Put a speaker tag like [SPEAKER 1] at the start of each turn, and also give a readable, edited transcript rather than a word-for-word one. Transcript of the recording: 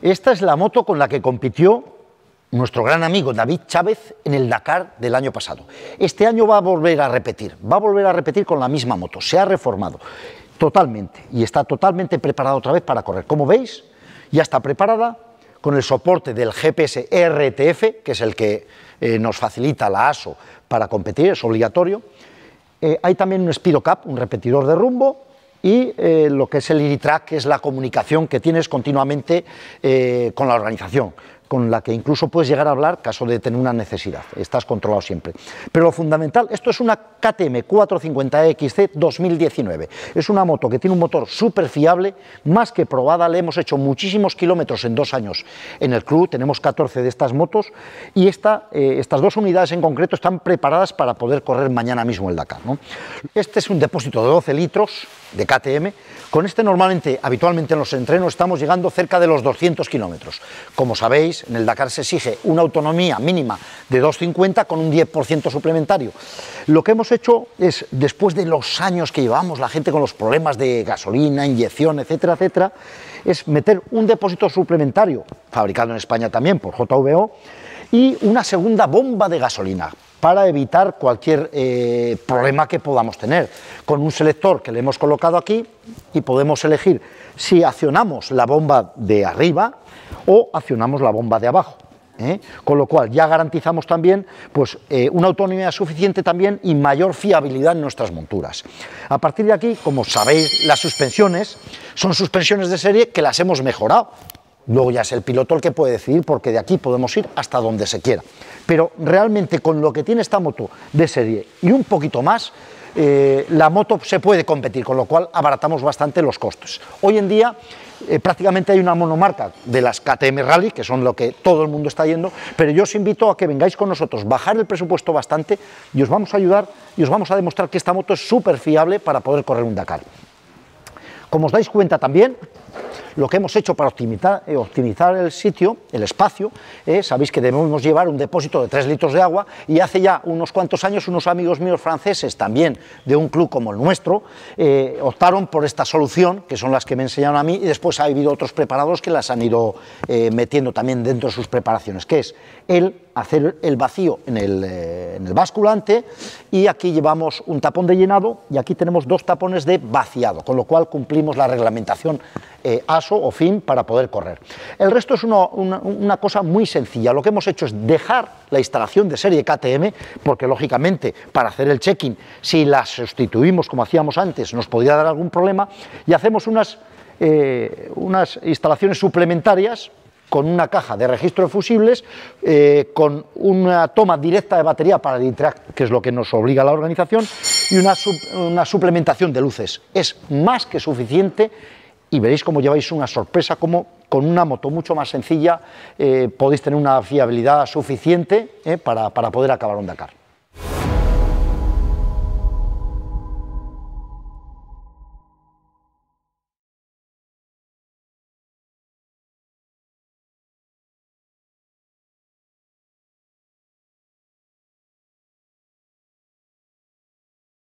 [SPEAKER 1] Esta es la moto con la que compitió nuestro gran amigo David Chávez en el Dakar del año pasado. Este año va a volver a repetir con la misma moto, se ha reformado totalmente y está totalmente preparada otra vez para correr. Como veis, ya está preparada con el soporte del GPS RTF, que es el que nos facilita la ASO para competir, es obligatorio. Hay también un Speedocap, un repetidor de rumbo, y lo que es el IRITRAC, que es la comunicación que tienes continuamente con la organización, con la que incluso puedes llegar a hablar caso de tener una necesidad, estás controlado siempre. Pero lo fundamental, esto es una KTM 450XC 2019, es una moto que tiene un motor súper fiable, más que probada, le hemos hecho muchísimos kilómetros en 2 años en el club, tenemos 14 de estas motos, y estas 2 unidades en concreto están preparadas para poder correr mañana mismo el Dakar, ¿no? Este es un depósito de 12 litros de KTM, con este habitualmente en los entrenos estamos llegando cerca de los 200 kilómetros. Como sabéis, en el Dakar se exige una autonomía mínima de 250 con un 10% suplementario. Lo que hemos hecho es, después de los años que llevamos, la gente con los problemas de gasolina, inyección, etcétera, etcétera, es meter un depósito suplementario, fabricado en España también por JVO, y una segunda bomba de gasolina, para evitar cualquier problema que podamos tener. Con un selector que le hemos colocado aquí y podemos elegir si accionamos la bomba de arriba o accionamos la bomba de abajo. Con lo cual ya garantizamos también pues, una autonomía suficiente también y mayor fiabilidad en nuestras monturas. A partir de aquí, como sabéis, las suspensiones son suspensiones de serie que las hemos mejorado. Luego ya es el piloto el que puede decidir, porque de aquí podemos ir hasta donde se quiera. Pero realmente con lo que tiene esta moto de serie y un poquito más, la moto se puede competir, con lo cual abaratamos bastante los costes. Hoy en día prácticamente hay una monomarca de las KTM Rally, que son lo que todo el mundo está yendo, pero yo os invito a que vengáis con nosotros, bajar el presupuesto bastante y os vamos a ayudar y os vamos a demostrar que esta moto es súper fiable para poder correr un Dakar. Como os dais cuenta también, lo que hemos hecho para optimizar el sitio, el espacio, sabéis que debemos llevar un depósito de 3 litros de agua, y hace ya unos cuantos años unos amigos míos franceses, también de un club como el nuestro, optaron por esta solución, que son las que me enseñaron a mí, y después ha habido otros preparadores que las han ido metiendo también dentro de sus preparaciones, que es el hacer el vacío en el basculante, y aquí llevamos un tapón de llenado y aquí tenemos 2 tapones de vaciado, con lo cual cumplimos la reglamentación ASO o FIM para poder correr. El resto es una cosa muy sencilla. Lo que hemos hecho es dejar la instalación de serie KTM, porque lógicamente para hacer el check-in, si la sustituimos como hacíamos antes, nos podría dar algún problema, y hacemos unas instalaciones suplementarias con una caja de registro de fusibles, con una toma directa de batería para el IRITRAC, que es lo que nos obliga la organización, y una suplementación de luces. Es más que suficiente, y veréis cómo lleváis una sorpresa, como con una moto mucho más sencilla podéis tener una fiabilidad suficiente para poder acabar un Dakar.